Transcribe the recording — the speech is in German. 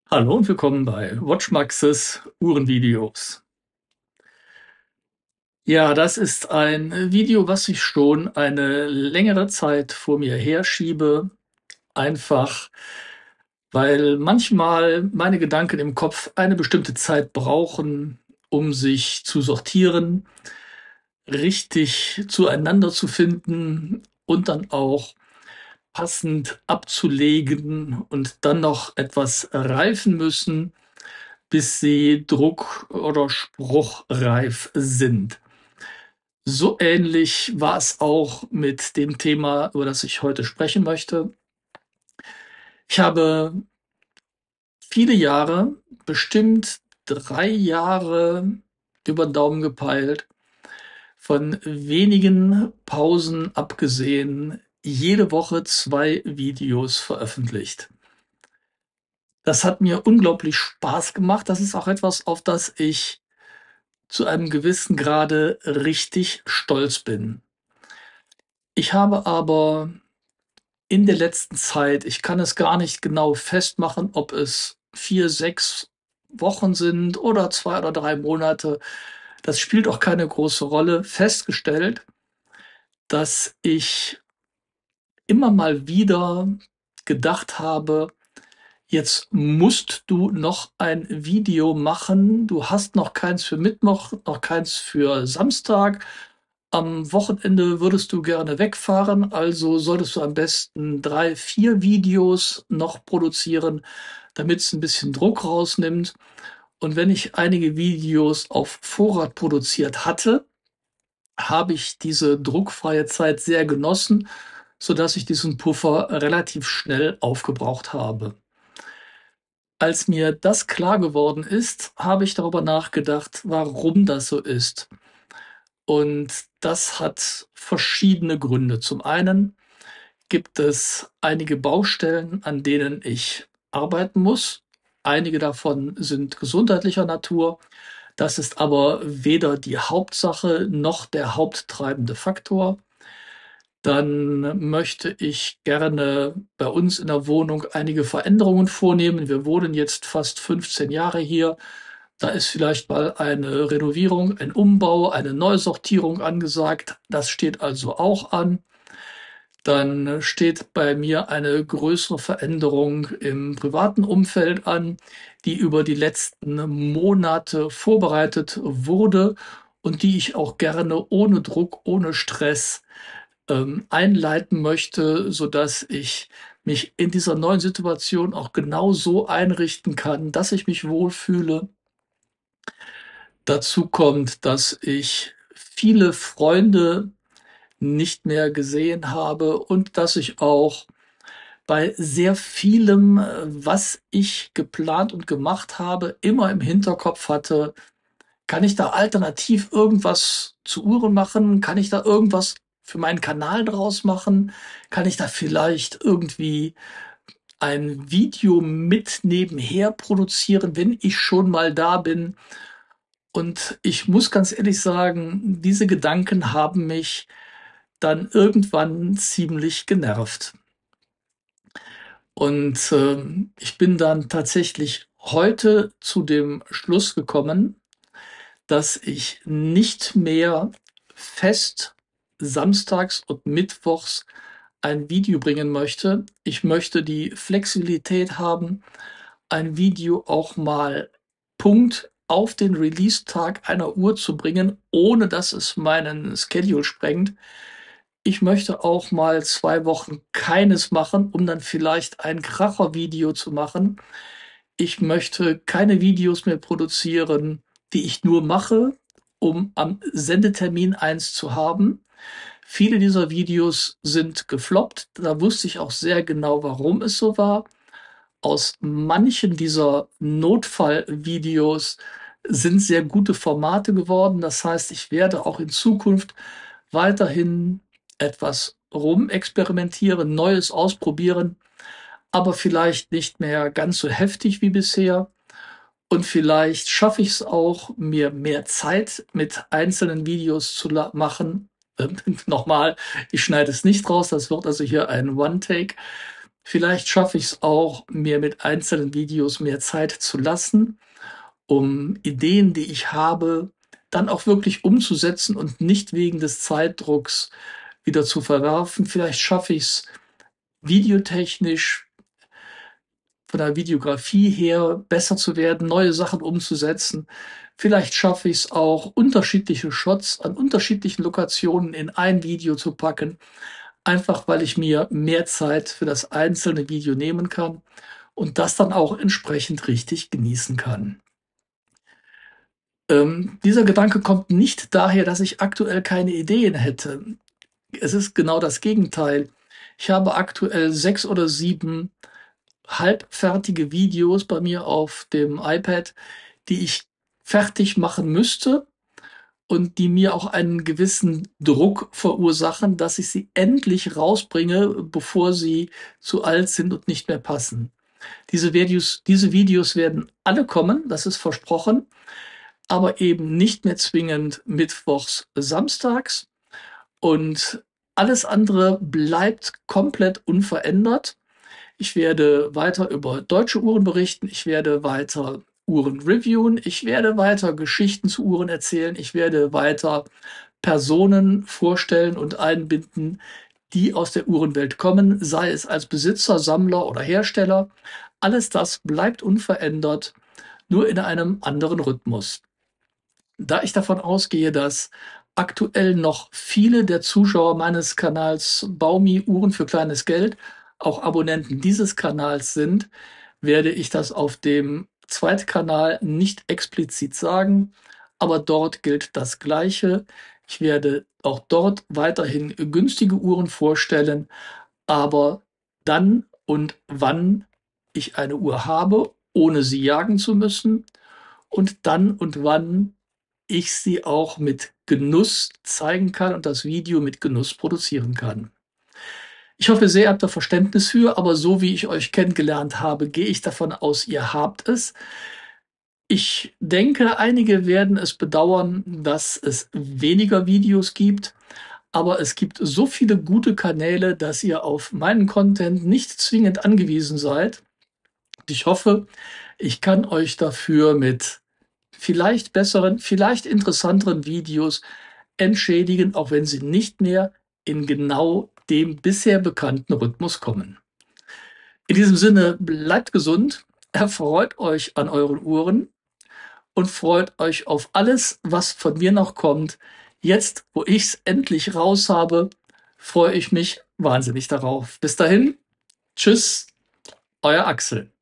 Hallo und willkommen bei WatchMaxes Uhrenvideos. Ja, das ist ein Video, was ich schon eine längere Zeit vor mir herschiebe, einfach weil manchmal meine Gedanken im Kopf eine bestimmte Zeit brauchen, um sich zu sortieren, richtig zueinander zu finden und dann auch passend abzulegen und dann noch etwas reifen müssen, bis sie druck- oder spruchreif sind. So ähnlich war es auch mit dem Thema, über das ich heute sprechen möchte. Ich habe viele Jahre, bestimmt 3 Jahre über 'n Daumen gepeilt, von wenigen Pausen abgesehen, jede Woche 2 Videos veröffentlicht. Das hat mir unglaublich Spaß gemacht. Das ist auch etwas, auf das ich zu einem gewissen Grade richtig stolz bin. Ich habe aber in der letzten Zeit, ich kann es gar nicht genau festmachen, ob es 4, 6 Wochen sind oder 2 oder 3 Monate, das spielt auch keine große Rolle, festgestellt, dass ich immer mal wieder gedacht habe: „Jetzt musst du noch ein Video machen. Du hast noch keins für Mittwoch, noch keins für Samstag. Am Wochenende würdest du gerne wegfahren, also solltest du am besten 3, 4 Videos noch produzieren, damit's 'n bisschen Druck rausnimmt.“ Und wenn ich einige Videos auf Vorrat produziert hatte, habe ich diese druckfreie Zeit sehr genossen, sodass ich diesen Puffer relativ schnell aufgebraucht habe. Als mir das klar geworden ist, habe ich darüber nachgedacht, warum das so ist. Und das hat verschiedene Gründe. Zum einen gibt es einige Baustellen, an denen ich arbeiten muss. Einige davon sind gesundheitlicher Natur. Das ist aber weder die Hauptsache noch der haupttreibende Faktor. Dann möchte ich gerne bei uns in der Wohnung einige Veränderungen vornehmen. Wir wohnen jetzt fast 15 Jahre hier. Da ist vielleicht mal eine Renovierung, ein Umbau, eine Neusortierung angesagt. Das steht also auch an. Dann steht bei mir eine größere Veränderung im privaten Umfeld an, die über die letzten Monate vorbereitet wurde und die ich auch gerne ohne Druck, ohne Stress einleiten möchte, sodass ich mich in dieser neuen Situation auch genau so einrichten kann, dass ich mich wohlfühle. Dazu kommt, dass ich viele Freunde nicht mehr gesehen habe und dass ich auch bei sehr vielem, was ich geplant und gemacht habe, immer im Hinterkopf hatte: „Kann ich da alternativ irgendwas zu Uhren machen? Kann ich da irgendwas für meinen Kanal draus machen? Kann ich da vielleicht irgendwie ein Video mit nebenher produzieren, wenn ich schon mal da bin?“ Und ich muss ganz ehrlich sagen, diese Gedanken haben mich dann irgendwann ziemlich genervt. Und, ich bin dann tatsächlich heute zu dem Schluss gekommen, dass ich nicht mehr fest samstags und mittwochs ein Video bringen möchte. Ich möchte die Flexibilität haben, ein Video auch mal Punkt auf den Releasetag einer Uhr zu bringen, ohne dass es meinen Schedule sprengt. Ich möchte auch mal 2 Wochen keines machen, um dann vielleicht ein Kracher-Video zu machen. Ich möchte keine Videos mehr produzieren, die ich nur mache, um am Sendetermin eins zu haben. Viele dieser Videos sind gefloppt. Da wusste ich auch sehr genau, warum es so war. Aus manchen dieser Notfallvideos sind sehr gute Formate geworden. Das heißt, ich werde auch in Zukunft weiterhin etwas rumexperimentieren, Neues ausprobieren, aber vielleicht nicht mehr ganz so heftig wie bisher. Und vielleicht schaffe ich es auch, mir mehr Zeit mit einzelnen Videos zu machen. Noch ich schneide es nicht raus, das wird also hier ein One Take. Vielleicht schaffe ich es auch, mir mit einzelnen Videos mehr Zeit zu lassen, um Ideen, die ich habe, dann auch wirklich umzusetzen und nicht wegen des Zeitdrucks wieder zu verwerfen. Vielleicht schaffe ich es videotechnisch von der Videografie her besser zu werden, neue Sachen umzusetzen. Vielleicht schaffe ich es auch, unterschiedliche Shots an unterschiedlichen Lokationen in ein Video zu packen, einfach weil ich mir mehr Zeit für das einzelne Video nehmen kann und das dann auch entsprechend richtig genießen kann. Dieser Gedanke kommt nicht daher, dass ich aktuell keine Ideen hätte. Es ist genau das Gegenteil. Ich habe aktuell 6 oder 7 halbfertige Videos bei mir auf dem iPad, die ich fertig machen müsste und die mir auch einen gewissen Druck verursachen, dass ich sie endlich rausbringe, bevor sie zu alt sind und nicht mehr passen. Diese Videos werden alle kommen, das ist versprochen, aber eben nicht mehr zwingend mittwochs, samstags. Und alles andere bleibt komplett unverändert. Ich werde weiter über deutsche Uhren berichten. Ich werde weiter Uhren reviewen. Ich werde weiter Geschichten zu Uhren erzählen. Ich werde weiter Personen vorstellen und einbinden, die aus der Uhrenwelt kommen, sei es als Besitzer, Sammler oder Hersteller. Alles das bleibt unverändert, nur in einem anderen Rhythmus. Da ich davon ausgehe, dass aktuell noch viele der Zuschauer meines Kanals Baumi Uhren für kleines Geld auch Abonnenten dieses Kanals sind, werde ich das auf dem Zweitkanal nicht explizit sagen, aber dort gilt das Gleiche. Ich werde auch dort weiterhin günstige Uhren vorstellen, aber dann und wann ich eine Uhr habe, ohne sie jagen zu müssen, und dann und wann ich sie auch mit Genuss zeigen kann und das Video mit Genuss produzieren kann. Ich hoffe sehr, ihr habt da Verständnis für, aber so wie ich euch kennengelernt habe, gehe ich davon aus, ihr habt es. Ich denke, einige werden es bedauern, dass es weniger Videos gibt, aber es gibt so viele gute Kanäle, dass ihr auf meinen Content nicht zwingend angewiesen seid. Ich hoffe, ich kann euch dafür mit vielleicht besseren, vielleicht interessanteren Videos entschädigen, auch wenn sie nicht mehr in genau dem bisher bekannten Rhythmus kommen. In diesem Sinne, bleibt gesund, erfreut euch an euren Uhren und freut euch auf alles, was von mir noch kommt. Jetzt, wo ich es endlich raus habe, freue ich mich wahnsinnig darauf. Bis dahin, tschüss, euer Axel.